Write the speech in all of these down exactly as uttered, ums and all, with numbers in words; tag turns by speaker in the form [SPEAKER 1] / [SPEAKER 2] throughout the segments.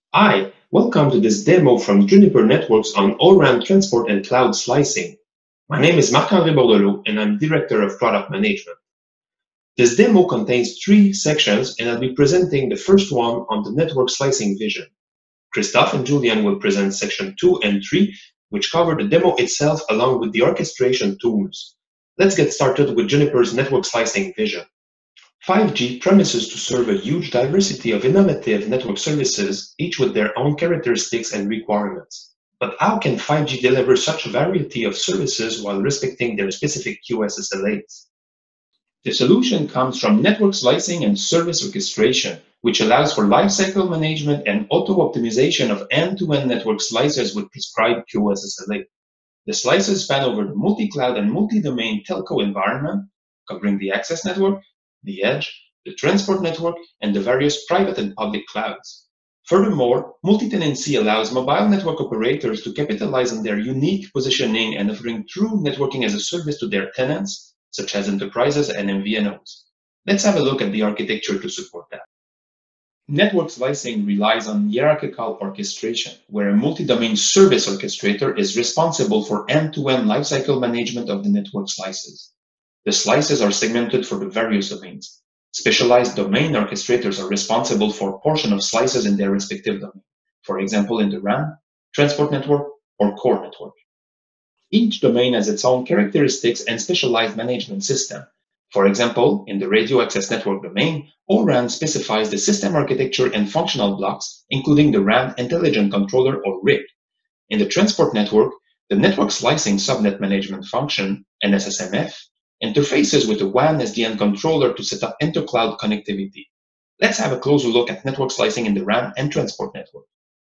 [SPEAKER 1] Hi, welcome to this demo from Juniper Networks on O R A N transport and cloud slicing. My name is Marc-André Bordelot and I'm Director of Product Management. This demo contains three sections and I'll be presenting the first one on the network slicing vision. Christophe and Julian will present section two and three, which cover the demo itself along with the orchestration tools. Let's get started with Juniper's network slicing vision. five G promises to serve a huge diversity of innovative network services, each with their own characteristics and requirements. But how can five G deliver such a variety of services while respecting their specific Q S S L As? The solution comes from network slicing and service orchestration, which allows for lifecycle management and auto-optimization of end-to-end network slices with prescribed Q S S L A. The slices span over the multi-cloud and multi-domain telco environment, covering the access network, the edge, the transport network, and the various private and public clouds. Furthermore, multi-tenancy allows mobile network operators to capitalize on their unique positioning and offering true networking as a service to their tenants, such as enterprises and M V N Os. Let's have a look at the architecture to support that. Network slicing relies on hierarchical orchestration, where a multi-domain service orchestrator is responsible for end-to-end lifecycle management of the network slices. The slices are segmented for the various domains. Specialized domain orchestrators are responsible for a portion of slices in their respective domain, for example in the R A N, transport network, or core network. Each domain has its own characteristics and specialized management system. For example, in the radio access network domain, O R A N specifies the system architecture and functional blocks, including the R A N Intelligent Controller or R I C. In the transport network, the Network Slicing Subnet Management Function, N S S M F, interfaces with the W A N S D N controller to set up inter-cloud connectivity. Let's have a closer look at network slicing in the R A N and transport network.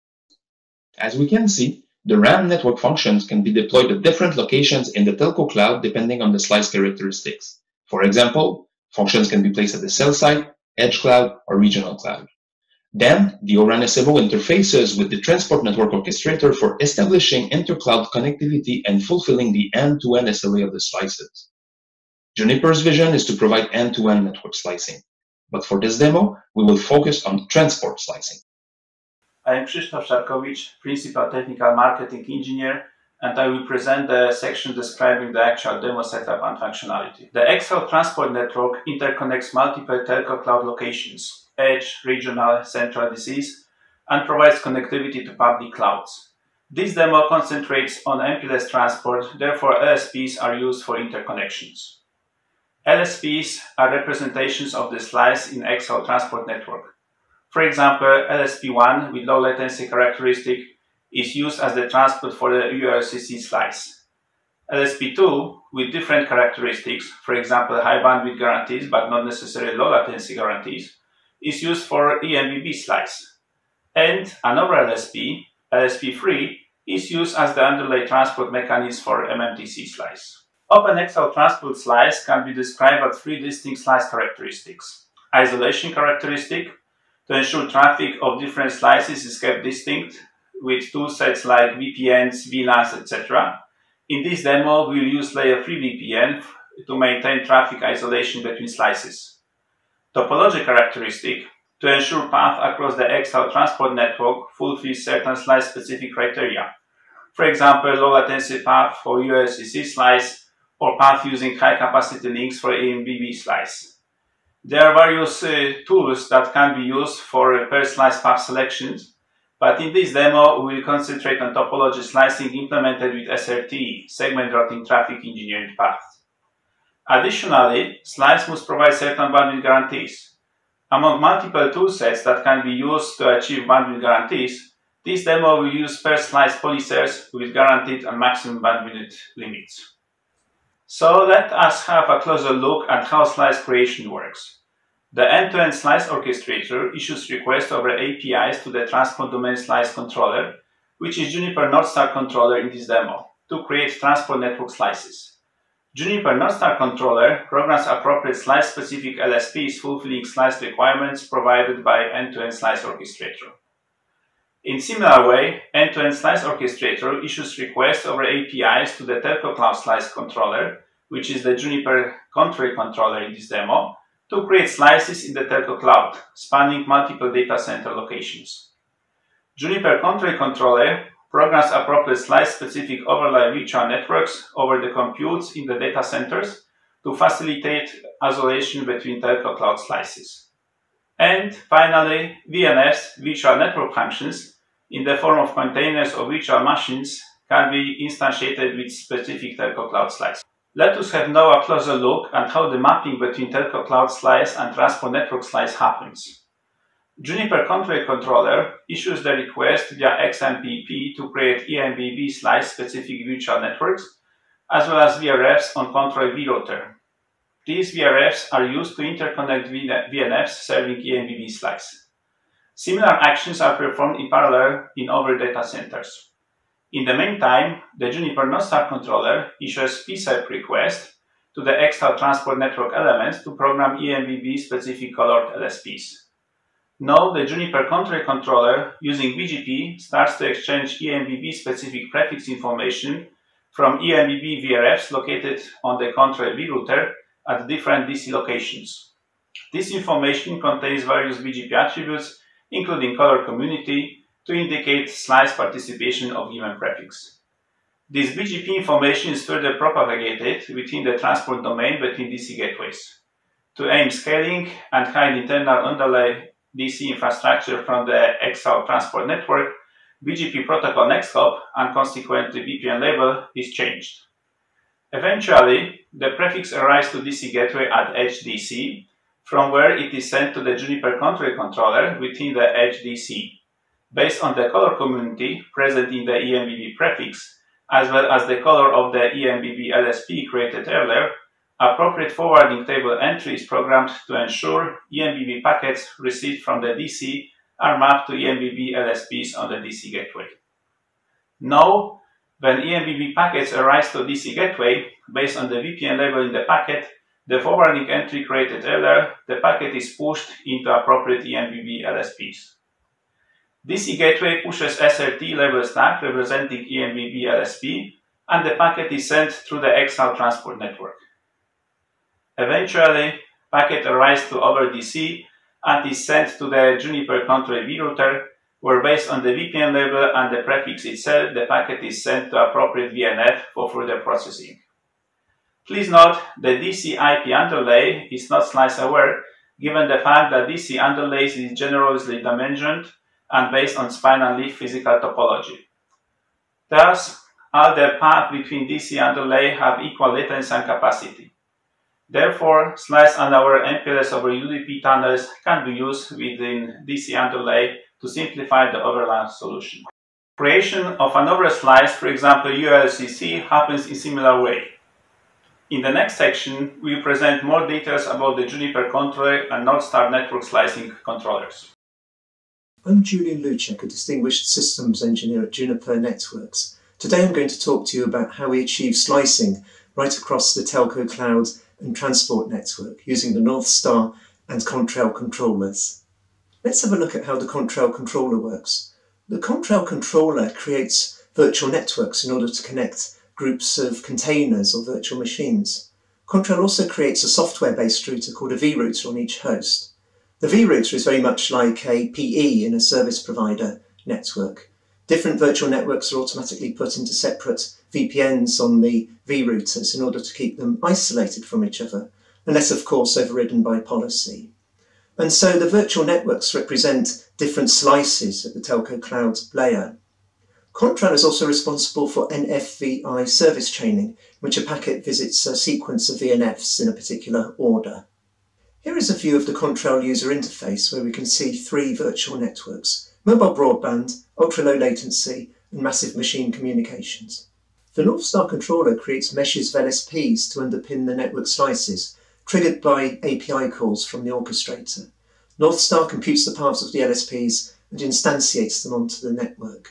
[SPEAKER 1] As we can see, the R A N network functions can be deployed at different locations in the telco cloud depending on the slice characteristics. For example, functions can be placed at the cell site, edge cloud, or regional cloud. Then, the O R A N S M O interfaces with the transport network orchestrator for establishing inter-cloud connectivity and fulfilling the end-to-end S L A of the slices. Juniper's vision is to provide end-to-end network slicing. But for this demo, we will focus on transport slicing.
[SPEAKER 2] I am Krzysztof Szarkowicz, Principal Technical Marketing Engineer, and I will present the section describing the actual demo setup and functionality. The xHaul transport network interconnects multiple telco cloud locations, edge, regional, central D Cs, and provides connectivity to public clouds. This demo concentrates on M P L S transport, therefore L S Ps are used for interconnections. L S Ps are representations of the slice in xHaul transport network. For example, L S P one with low latency characteristic is used as the transport for the U R C C slice. L S P two with different characteristics, for example high bandwidth guarantees but not necessarily low latency guarantees, is used for E M B B slice. And another L S P, L S P three, is used as the underlay transport mechanism for M M T C slice. Open xHaul transport slice can be described as three distinct slice characteristics. Isolation characteristic, to ensure traffic of different slices is kept distinct, with toolsets like V P Ns, V LANs, et cetera. In this demo, we will use layer three V P N to maintain traffic isolation between slices. Topology characteristic, to ensure path across the xHaul transport network fulfills certain slice-specific criteria. For example, low latency path for U R C C slice, or path using high-capacity links for E M B B slice. There are various uh, tools that can be used for uh, per slice path selections, but in this demo we will concentrate on topology slicing implemented with S R T E, Segment Routing Traffic Engineering Path. Additionally, slice must provide certain bandwidth guarantees. Among multiple toolsets that can be used to achieve bandwidth guarantees, this demo will use per slice polysers with guaranteed and maximum bandwidth limits. So let us have a closer look at how slice creation works. The end-to-end slice orchestrator issues requests over A P Is to the transport domain slice controller, which is Juniper Northstar controller in this demo, to create transport network slices. Juniper Northstar controller programs appropriate slice-specific L S Ps fulfilling slice requirements provided by end-to-end slice orchestrator. In similar way, end-to-end slice orchestrator issues requests over A P Is to the Telco Cloud Slice controller, which is the Juniper Contrail controller in this demo, to create slices in the Telco Cloud, spanning multiple data center locations. Juniper Contrail controller programs appropriate slice-specific overlay virtual networks over the computes in the data centers to facilitate isolation between telco cloud slices. And finally, V N Fs, virtual network functions, in the form of containers or virtual machines, can be instantiated with specific telco cloud slice. Let us have now a closer look at how the mapping between telco cloud slice and transport network slice happens. Juniper Contrail controller issues the request via X M P P to create E M B B slice-specific virtual networks, as well as V R Fs on Contrail vRouter. These V R Fs are used to interconnect V N Fs serving E M B B slice. Similar actions are performed in parallel in other data centers. In the meantime, the Juniper Northstar controller issues P S E P request to the xHaul transport network elements to program E M B B specific colored L S Ps. Now the Juniper Contrail controller using B G P starts to exchange E M B B specific prefix information from E M B B V R Fs located on the Contrail vRouter at different D C locations. This information contains various B G P attributes, including color community, to indicate slice participation of given prefix. This B G P information is further propagated within the transport domain between D C gateways. To aim scaling and hide internal underlay D C infrastructure from the xHaul transport network, B G P protocol next hop and consequently V P N label is changed. Eventually, the prefix arrives to D C gateway at edge D C, from where it is sent to the Juniper Contrail controller within the edge D C. Based on the color community present in the E M B B prefix, as well as the color of the E M B B L S P created earlier, appropriate forwarding table entry is programmed to ensure E M B B packets received from the D C are mapped to E M B B L S Ps on the D C gateway. Now, when E M B B packets arise to D C gateway, based on the V P N label in the packet, the forwarding entry created earlier, the packet is pushed into appropriate E M B B L S Ps. D C gateway pushes S R T label stack representing E M B B L S P, and the packet is sent through the xHaul transport network. Eventually, packet arrives to over D C and is sent to the Juniper Contrail vRouter, where based on the V P N label and the prefix itself, the packet is sent to appropriate V N F for further processing. Please note the D C I P underlay is not slice aware, given the fact that D C underlays is generously dimensioned and based on span and leaf physical topology. Thus, all the paths between D C underlay have equal latency and capacity. Therefore, slice unaware M P L S over U D P tunnels can be used within D C underlay to simplify the overlap solution. Creation of an over slice, for example U L C C, happens in similar way. In the next section, we will present more details about the Juniper Contrail and Northstar network slicing controllers.
[SPEAKER 3] I'm Julian Luchek, a distinguished systems engineer at Juniper Networks. Today I'm going to talk to you about how we achieve slicing right across the telco cloud and transport network using the Northstar and Contrail controllers. Let's have a look at how the Contrail controller works. The Contrail controller creates virtual networks in order to connect groups of containers or virtual machines. Contrail also creates a software-based router called a vRouter on each host. The vRouter is very much like a P E in a service provider network. Different virtual networks are automatically put into separate V P Ns on the vRouters in order to keep them isolated from each other, unless of course overridden by policy. And so the virtual networks represent different slices at the telco cloud layer. Contrail is also responsible for N F V I service chaining, in which a packet visits a sequence of V N Fs in a particular order. Here is a view of the Contrail user interface where we can see three virtual networks: mobile broadband, ultra-low latency, and massive machine communications. The Northstar controller creates meshes of L S Ps to underpin the network slices, triggered by A P I calls from the orchestrator. Northstar computes the paths of the L S Ps and instantiates them onto the network.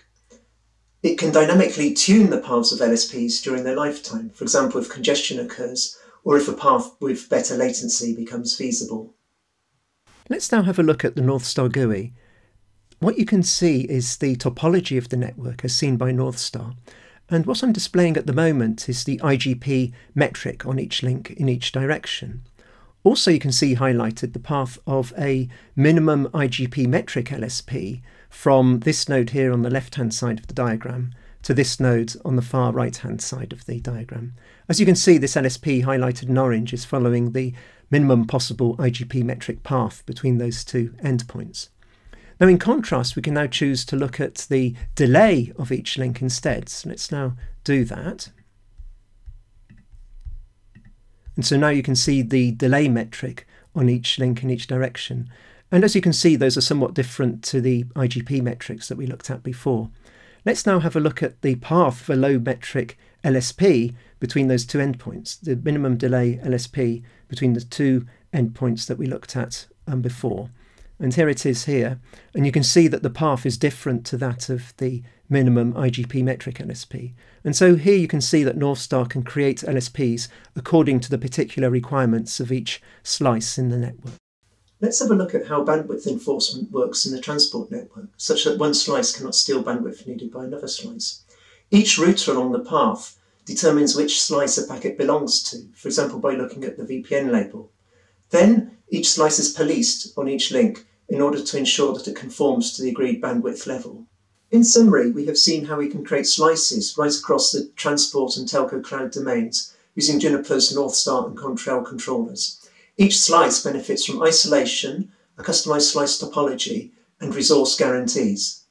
[SPEAKER 3] It can dynamically tune the paths of L S Ps during their lifetime, for example if congestion occurs or if a path with better latency becomes feasible.
[SPEAKER 4] Let's now have a look at the Northstar G U I. What you can see is the topology of the network as seen by Northstar, and what I'm displaying at the moment is the I G P metric on each link in each direction. Also you can see highlighted the path of a minimum I G P metric L S P from this node here on the left-hand side of the diagram to this node on the far right-hand side of the diagram. As you can see, this L S P highlighted in orange is following the minimum possible I G P metric path between those two endpoints. Now, in contrast, we can now choose to look at the delay of each link instead. So let's now do that. And so now you can see the delay metric on each link in each direction. And as you can see, those are somewhat different to the I G P metrics that we looked at before. Let's now have a look at the path for low metric L S P between those two endpoints, the minimum delay L S P between the two endpoints that we looked at um, before. And here it is here, and you can see that the path is different to that of the minimum I G P metric L S P. And so here you can see that Northstar can create L S Ps according to the particular requirements of each slice in the network.
[SPEAKER 3] Let's have a look at how bandwidth enforcement works in the transport network, such that one slice cannot steal bandwidth needed by another slice. Each router along the path determines which slice a packet belongs to, for example by looking at the V P N label. Then each slice is policed on each link in order to ensure that it conforms to the agreed bandwidth level. In summary, we have seen how we can create slices right across the transport and telco cloud domains using Juniper's Northstar and Contrail controllers. Each slice benefits from isolation, a customized slice topology, and resource guarantees.